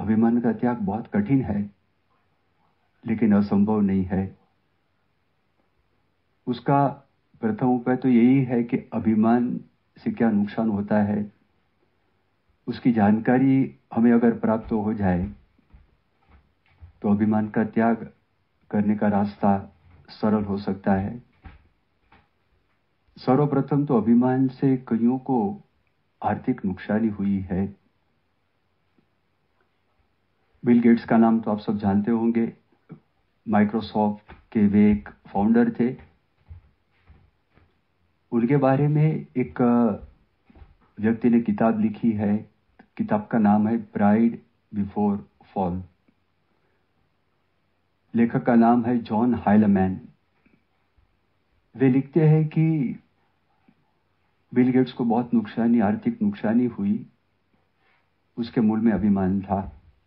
अभिमान का त्याग बहुत कठिन है, लेकिन असंभव नहीं है। उसका प्रथम उपाय तो यही है कि अभिमान से क्या नुकसान होता है उसकी जानकारी हमें अगर प्राप्त हो जाए तो अभिमान का त्याग करने का रास्ता सरल हो सकता है। सर्वप्रथम तो अभिमान से कईयों को आर्थिक नुकसानी हुई है। बिल गेट्स का नाम तो आप सब जानते होंगे। माइक्रोसॉफ्ट के वे एक फाउंडर थे। उनके बारे में एक व्यक्ति ने किताब लिखी है। किताब का नाम है प्राइड बिफोर फॉल। लेखक का नाम है जॉन हाइलमैन। वे लिखते हैं कि बिल गेट्स को बहुत नुकसानी, आर्थिक नुकसानी हुई। उसके मूल में अभिमान था।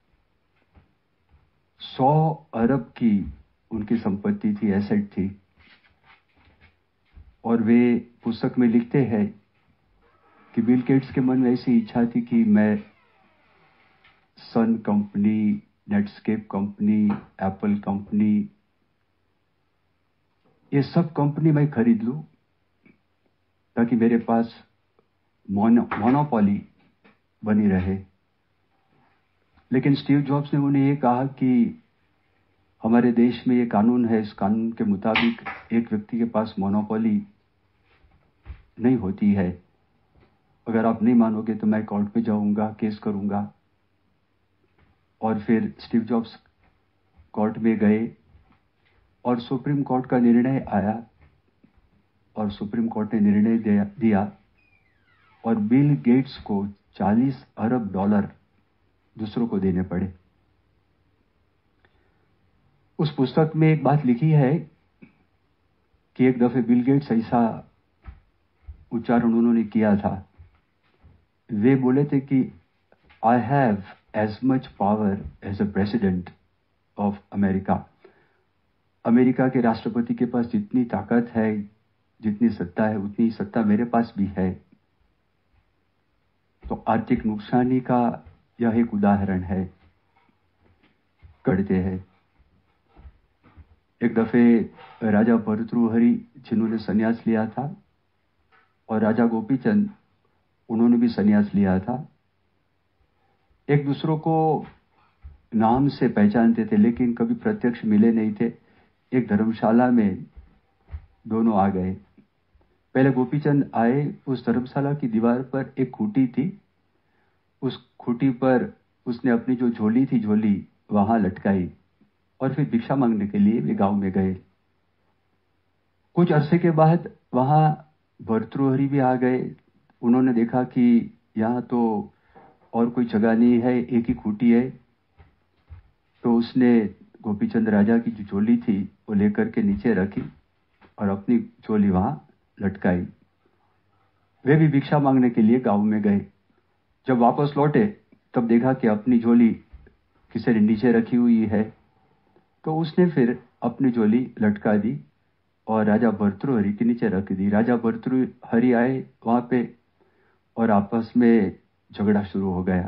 100 अरब की उनकी संपत्ति थी, एसेट थी। और वे पुस्तक में लिखते हैं कि बिल गेट्स के मन में ऐसी इच्छा थी कि मैं Sun company, Netscape company, Apple company, ये सब कंपनी मैं खरीद लूं ताकि मेरे पास मोनोपोली बनी रहे। लेकिन स्टीव जॉब्स ने उन्हें यह कहा कि हमारे देश में ये कानून है, इस कानून के मुताबिक एक व्यक्ति के पास मोनोपोली नहीं होती है। अगर आप नहीं मानोगे तो मैं कोर्ट पे जाऊंगा, केस करूंगा। और फिर स्टीव जॉब्स कोर्ट में गए और सुप्रीम कोर्ट का निर्णय आया और सुप्रीम कोर्ट ने निर्णय दिया और बिल गेट्स को 40 अरब डॉलर दूसरों को देने पड़े। उस पुस्तक में एक बात लिखी है कि एक दफे बिल गेट्स ऐसा उच्चारण उन्होंने किया था। वे बोले थे कि I have as much power as a president of America. America के राष्ट्रपति के पास जितनी ताकत है, जितनी सत्ता है, उतनी सत्ता मेरे पास भी है। तो आर्थिक नुकसानी का यह एक उदाहरण है। करते हैं। एक दफे राजा भर्तृहरि जिन्होंने सन्यास लिया था और राजा गोपीचंद, उन्होंने भी सन्यास लिया था। एक दूसरों को नाम से पहचानते थे लेकिन कभी प्रत्यक्ष मिले नहीं थे। एक धर्मशाला में दोनों आ गए। पहले गोपीचंद आए। उस धर्मशाला की दीवार पर एक खूंटी थी। उस खूंटी पर उसने अपनी जो झोली थी, झोली वहां लटकाई और फिर भिक्षा मांगने के लिए वे गांव में गए। कुछ अरसे के बाद वहां भर्तृहरि भी आ गए। उन्होंने देखा कि यहां तो और कोई जगह नहीं है, एक ही खूंटी है। तो उसने गोपीचंद राजा की जो झोली थी वो लेकर के नीचे रखी और अपनी झोली वहां लटकाई। वे भी भिक्षा मांगने के लिए गांव में गए। जब वापस लौटे तब देखा कि अपनी झोली किसी ने नीचे रखी हुई है। तो उसने फिर अपनी झोली लटका दी और राजा भर्तृहरि के नीचे रख दी। राजा भर्तृहरि आए वहां पे और आपस में झगड़ा शुरू हो गया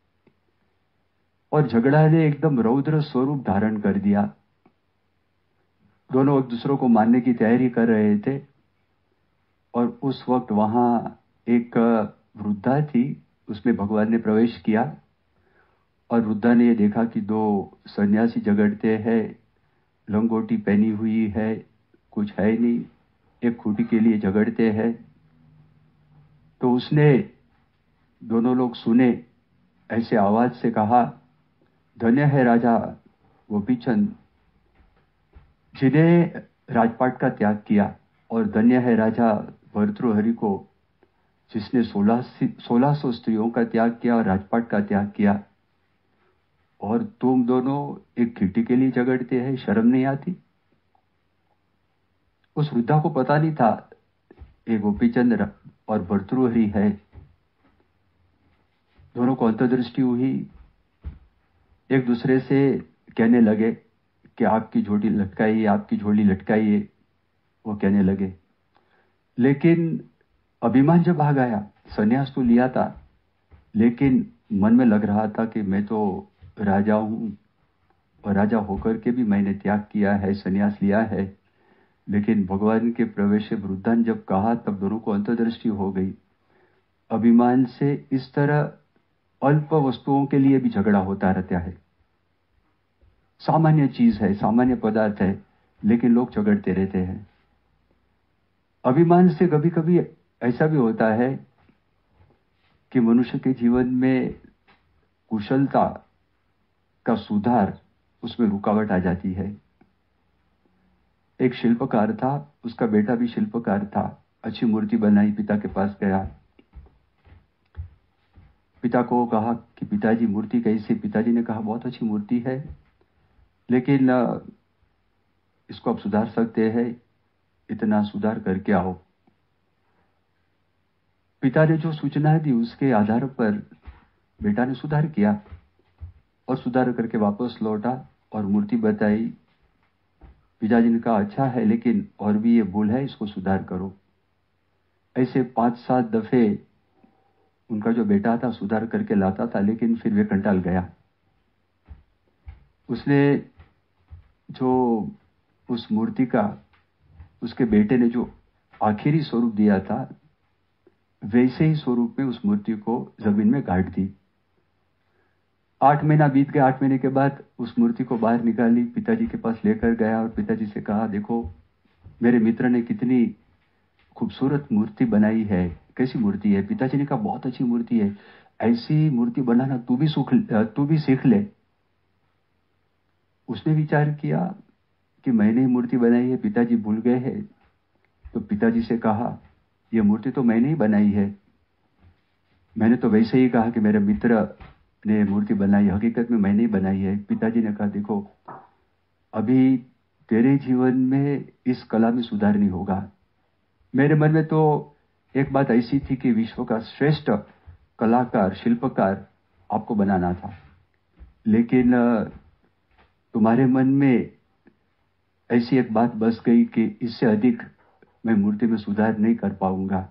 और झगड़ा ने एकदम रौद्र स्वरूप धारण कर दिया। दोनों एक दूसरों को मारने की तैयारी कर रहे थे और उस वक्त वहां एक वृद्धा थी। उसमें भगवान ने प्रवेश किया और वृद्धा ने यह देखा कि दो सन्यासी झगड़ते हैं, लंगोटी पहनी हुई है, कुछ है नहीं, एक खूंटी के लिए झगड़ते हैं। तो उसने, दोनों लोग सुने, ऐसे आवाज से कहा, धन्य है राजा गोपीचंद जिन्हें राजपाट का त्याग किया और धन्य है राजा भर्तृहरि को जिसने 1600 स्त्रियों का त्याग किया और राजपाट का त्याग किया। और तुम दोनों एक खीटी के लिए झगड़ते हैं, शर्म नहीं आती? उस वृद्धा को पता नहीं था ये गोपीचंद और भर्तृहरि है। दोनों को अंतर्दृष्टि हुई। एक दूसरे से कहने लगे कि आपकी झोली लटकाइए, आपकी झोली लटकाइए, वो कहने लगे। लेकिन अभिमान जब आ गया, संन्यास तो लिया था लेकिन मन में लग रहा था कि मैं तो राजा हूं और राजा होकर के भी मैंने त्याग किया है, संन्यास लिया है। लेकिन भगवान के प्रवेश वृद्धान जब कहा तब दोनों को अंतर्दृष्टि हो गई। अभिमान से इस तरह अल्प वस्तुओं के लिए भी झगड़ा होता रहता है। सामान्य चीज है, सामान्य पदार्थ है, लेकिन लोग झगड़ते रहते हैं। अभिमान से कभी कभी ऐसा भी होता है कि मनुष्य के जीवन में कुशलता का सुधार, उसमें रुकावट आ जाती है। एक शिल्पकार था, उसका बेटा भी शिल्पकार था, अच्छी मूर्ति बनाई, पिता के पास गया। पिता को कहा कि पिताजी मूर्ति कैसी? पिताजी ने कहा बहुत अच्छी मूर्ति है, लेकिन इसको आप सुधार सकते हैं, इतना सुधार करके आओ। पिता ने जो सूचना दी उसके आधार पर बेटा ने सुधार किया और सुधार करके वापस लौटा और मूर्ति बताई। पिताजी ने कहा अच्छा है, लेकिन और भी ये भूल है, इसको सुधार करो। ऐसे 5-7 दफे उनका जो बेटा था सुधार करके लाता था, लेकिन फिर वे कंटाल गया। उसने जो उस मूर्ति का उसके बेटे ने जो आखिरी स्वरूप दिया था, वैसे ही स्वरूप में उस मूर्ति को जमीन में गाड़ दी। 8 महीना बीत गया। 8 महीने के बाद उस मूर्ति को बाहर निकाली, पिताजी के पास लेकर गया और पिताजी से कहा देखो मेरे मित्र ने कितनी खूबसूरत मूर्ति बनाई है। कैसी मूर्ति है? पिताजी ने कहा बहुत अच्छी मूर्ति है, ऐसी मूर्ति बनाना तू भी सीख ले। उसने विचार किया कि मैंने ही मूर्ति बनाई है, पिताजी भूल गए हैं। तो पिताजी से कहा यह मूर्ति तो मैंने ही बनाई है, मैंने तो वैसे ही कहा कि मेरे मित्र ने मूर्ति बनाई, हकीकत में मैंने ही बनाई है। पिताजी ने कहा देखो अभी तेरे जीवन में इस कला में सुधार नहीं होगा। मेरे मन में तो एक बात ऐसी थी कि विश्व का श्रेष्ठ कलाकार, शिल्पकार आपको बनाना था, लेकिन तुम्हारे मन में ऐसी एक बात बस गई कि इससे अधिक मैं मूर्ति में सुधार नहीं कर पाऊंगा।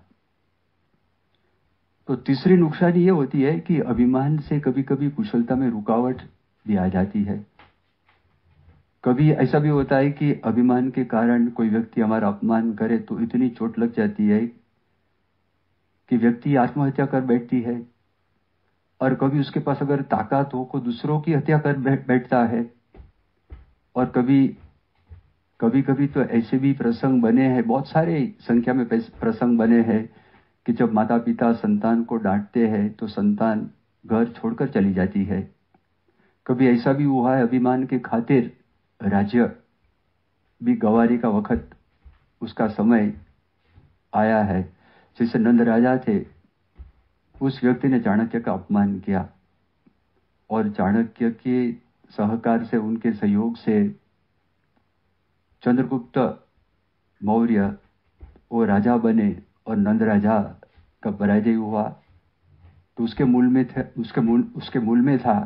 तो तीसरी नुकसानी ये होती है कि अभिमान से कभी कभी कुशलता में रुकावट भी आ जाती है। कभी ऐसा भी होता है कि अभिमान के कारण कोई व्यक्ति हमारा अपमान करे तो इतनी चोट लग जाती है कि व्यक्ति आत्महत्या कर बैठती है। और कभी उसके पास अगर ताकत हो तो दूसरों की हत्या कर बैठता है। और कभी कभी तो ऐसे भी प्रसंग बने हैं, बहुत सारे संख्या में प्रसंग बने हैं कि जब माता पिता संतान को डांटते हैं तो संतान घर छोड़कर चली जाती है। कभी ऐसा भी हुआ है अभिमान के खातिर राज्य भी गंवाने का वक्त, उसका समय आया है। जैसे नंद राजा थे, उस व्यक्ति ने चाणक्य का अपमान किया और चाणक्य के सहकार से, उनके सहयोग से चंद्रगुप्त मौर्य वो राजा बने और नंद राजा का पराजय हुआ। तो उसके मूल में था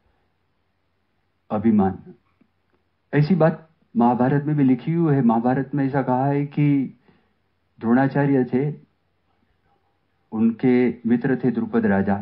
अभिमान। ऐसी बात महाभारत में भी लिखी हुई है। महाभारत में ऐसा कहा है कि द्रोणाचार्य थे, उनके मित्र थे द्रुपद राजा,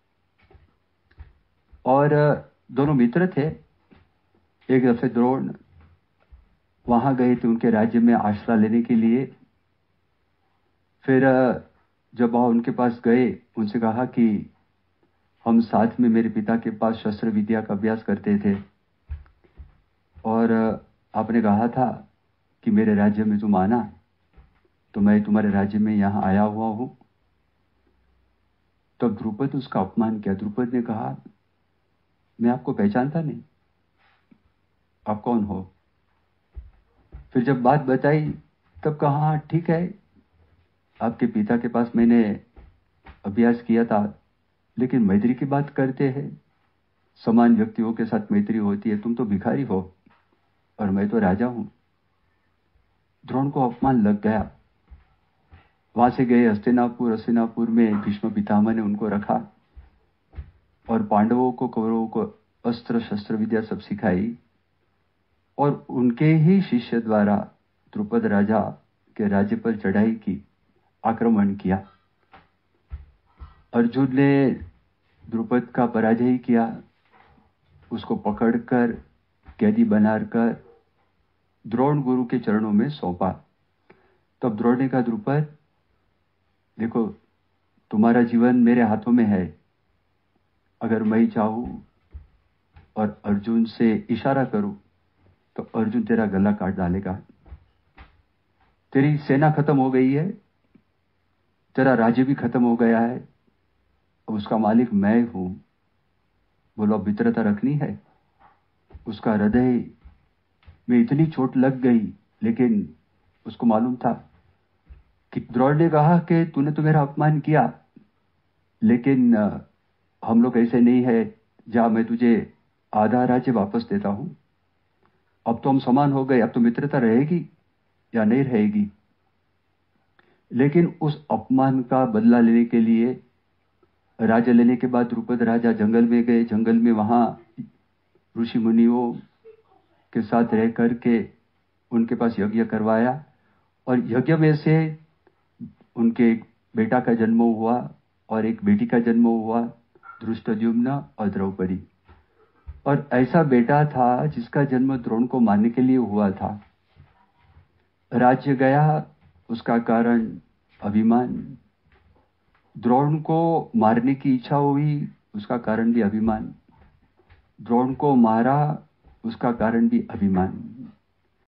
और दोनों मित्र थे। एक दफे द्रोण वहां गए थे उनके राज्य में आश्रय लेने के लिए। फिर जब वह उनके पास गए, उनसे कहा कि हम साथ में मेरे पिता के पास शस्त्र विद्या का अभ्यास करते थे और आपने कहा था कि मेरे राज्य में तुम आना, तो मैं तुम्हारे राज्य में यहां आया हुआ हूं। तब द्रुपद उसका अपमान किया। द्रुपद ने कहा मैं आपको पहचानता नहीं, आप कौन हो? फिर जब बात बताई तब कहा हाँ ठीक है, आपके पिता के पास मैंने अभ्यास किया था, लेकिन मैत्री की बात करते हैं, समान व्यक्तियों के साथ मैत्री होती है। तुम तो भिखारी हो और मैं तो राजा हूं। द्रोण को अपमान लग गया। वहां से गए हस्तिनापुर। हस्तिनापुर में भीष्म पितामह ने उनको रखा और पांडवों को, कौरवों को अस्त्र शस्त्र विद्या सब सिखाई और उनके ही शिष्य द्वारा द्रुपद राजा के राज्य पर चढ़ाई की, आक्रमण किया। अर्जुन ने द्रुपद का पराजय किया। उसको पकड़कर कैदी बनाकर द्रोण गुरु के चरणों में सौंपा। तब द्रोण ने कहा, द्रुपद देखो, तुम्हारा जीवन मेरे हाथों में है। अगर मैं चाहूं और अर्जुन से इशारा करूं तो अर्जुन तेरा गला काट डालेगा। तेरी सेना खत्म हो गई है, तेरा राज्य भी खत्म हो गया है, अब उसका मालिक मैं हूं। बोलो, मित्रता रखनी है। उसका हृदय में इतनी चोट लग गई, लेकिन उसको मालूम था कि द्रोण ने कहा कि तूने तो मेरा अपमान किया, लेकिन हम लोग ऐसे नहीं है। जा, मैं तुझे आधा राज्य वापस देता हूं। अब तो हम समान हो गए, अब तो मित्रता रहेगी या नहीं रहेगी। लेकिन उस अपमान का बदला लेने के लिए राज्य लेने के बाद द्रुपद राजा जंगल में गए। जंगल में वहां ऋषि मुनियों के साथ रह करके उनके पास यज्ञ करवाया, और यज्ञ में से उनके एक बेटा का जन्म हुआ और एक बेटी का जन्म हुआ, धृष्टद्युम्न और द्रौपदी। और ऐसा बेटा था जिसका जन्म द्रोण को मारने के लिए हुआ था। राज्य गया, उसका कारण अभिमान। द्रोण को मारने की इच्छा हुई, उसका कारण भी अभिमान। द्रोण को मारा, उसका कारण भी अभिमान।